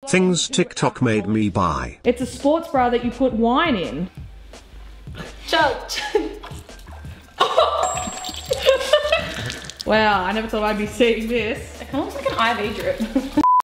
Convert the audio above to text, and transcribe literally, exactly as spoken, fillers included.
Things TikTok made me buy. It's a sports bra that you put wine in. Chug. Wow, I never thought I'd be seeing this. It kind of looks like an I V drip.